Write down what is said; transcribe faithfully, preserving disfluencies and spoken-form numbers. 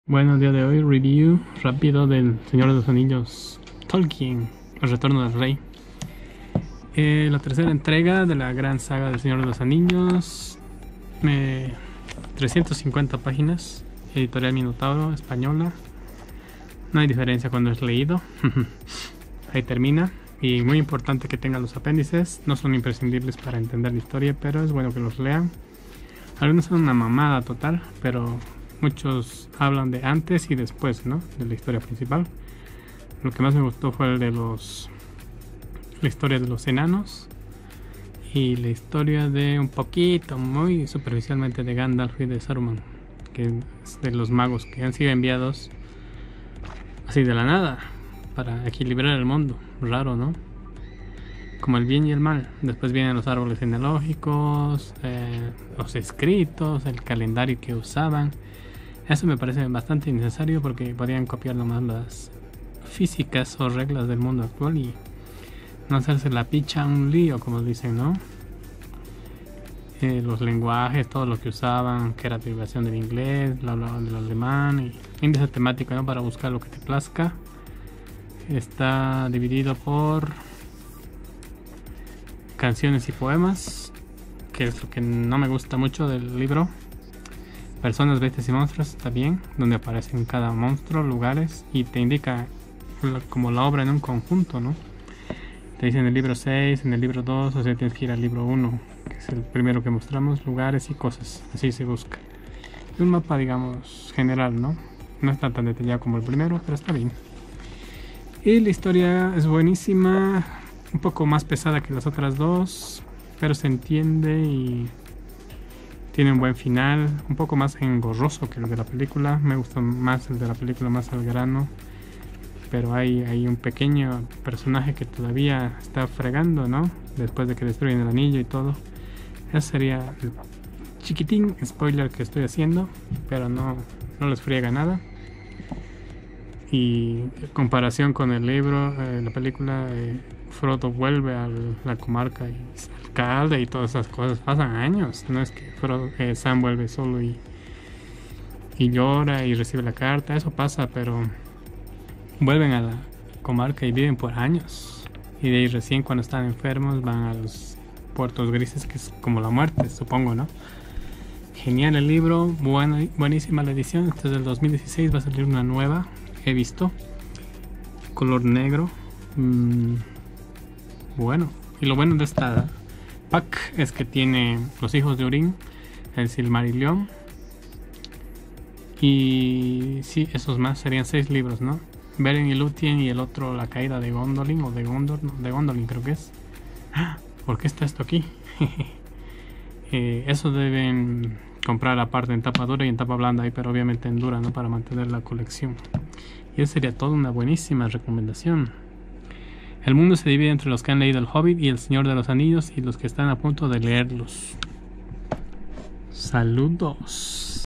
Bueno, el día de hoy review rápido del Señor de los Anillos, Tolkien, El Retorno del Rey. Eh, la tercera entrega de la gran saga del Señor de los Anillos. Eh, trescientas cincuenta páginas, editorial Minotauro, española. No hay diferencia cuando es leído. Ahí termina. Y muy importante que tengan los apéndices. No son imprescindibles para entender la historia, pero es bueno que los lean. Algunos son una mamada total, pero muchos hablan de antes y después, ¿no? De la historia principal. Lo que más me gustó fue el de los... la historia de los enanos. Y la historia de un poquito, muy superficialmente, de Gandalf y de Saruman. Que es de los magos que han sido enviados así de la nada para equilibrar el mundo. Raro, ¿no? Como el bien y el mal. Después vienen los árboles genealógicos, eh, los escritos, el calendario que usaban. Eso me parece bastante innecesario porque podían copiar nomás las físicas o reglas del mundo actual y no hacerse la picha un lío, como dicen, ¿no? Eh, los lenguajes, todo lo que usaban, que era derivación del inglés, la hablaban del alemán y índice temático, ¿no? Para buscar lo que te plazca. Está dividido por canciones y poemas, que es lo que no me gusta mucho del libro. Personas, bestias y monstruos está bien, donde aparecen cada monstruo, lugares y te indica como la obra en un conjunto, ¿no? Te dice en el libro seis, en el libro dos, o sea, tienes que ir al libro uno, que es el primero que mostramos, lugares y cosas, así se busca. Y un mapa, digamos, general, ¿no? No está tan detallado como el primero, pero está bien. Y la historia es buenísima, un poco más pesada que las otras dos, pero se entiende y tiene un buen final, un poco más engorroso que el de la película. Me gusta más el de la película, más al grano, pero hay, hay un pequeño personaje que todavía está fregando, ¿no? Después de que destruyen el anillo y todo. Ese sería el chiquitín spoiler que estoy haciendo, pero no, no les friega nada. Y en comparación con el libro, eh, la película, eh, Frodo vuelve a la comarca y es alcalde y todas esas cosas. Pasan años, no es que Frodo, eh, Sam vuelve solo y, y llora y recibe la carta. Eso pasa, pero vuelven a la comarca y viven por años. Y de ahí recién cuando están enfermos van a los puertos grises, que es como la muerte, supongo, ¿no? Genial el libro, bueno, buenísima la edición. Este es del dos mil dieciséis, va a salir una nueva. He visto color negro. mm, bueno, y lo bueno de esta pack es que tiene los hijos de Urín, el Silmarillion y sí, esos más serían seis libros, ¿no? Beren y Lúthien y el otro La caída de Gondolin o de Gondor, no, de Gondolin creo que es. ¡Ah! ¿Por qué está esto aquí? eh, eso deben comprar aparte en tapa dura y en tapa blanda ahí, pero obviamente en dura, ¿no? Para mantener la colección. Y eso sería toda una buenísima recomendación. El mundo se divide entre los que han leído El Hobbit y El Señor de los Anillos y los que están a punto de leerlos. Saludos.